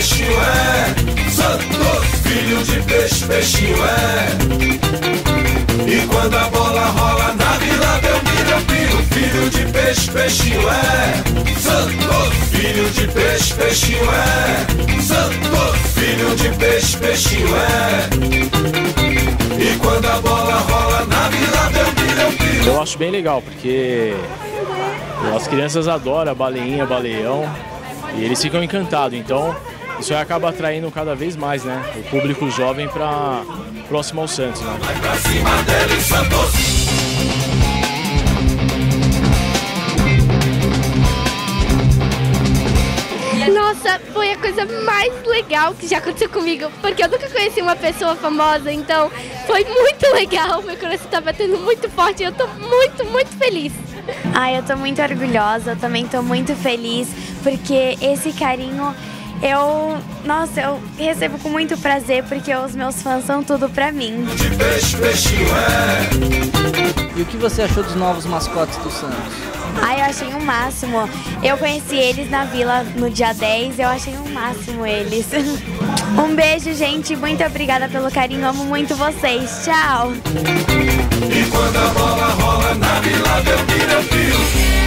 peixinho é. Santos, filho de peixe, peixinho é. E quando a bola rola na Vila Belmiro, filho de peixe, peixinho é. Santos, filho de peixe, peixinho é. Santos, filho de peixe, peixinho é. E quando a bola rola na Vila Belmiro, eu acho bem legal, porque as crianças adoram a baleinha, baleão, e eles ficam encantados. Então, isso aí acaba atraindo cada vez mais, né, o público jovem para próximo ao Santos, né? vai pra cima dele, Santos. Nossa, foi a coisa mais legal que já aconteceu comigo, porque eu nunca conheci uma pessoa famosa, então foi muito legal, meu coração tá batendo muito forte e eu tô muito, muito feliz. Ai, eu tô muito orgulhosa, eu também tô muito feliz, porque esse carinho eu recebo com muito prazer, porque os meus fãs são tudo pra mim. De peixe, peixinho é. E o que você achou dos novos mascotes do Santos? Ai, eu achei o máximo. Eu conheci eles na Vila no dia 10, eu achei o máximo eles. Um beijo, gente, muito obrigada pelo carinho, amo muito vocês. Tchau! E quando a bola rola na Vila Belmiro,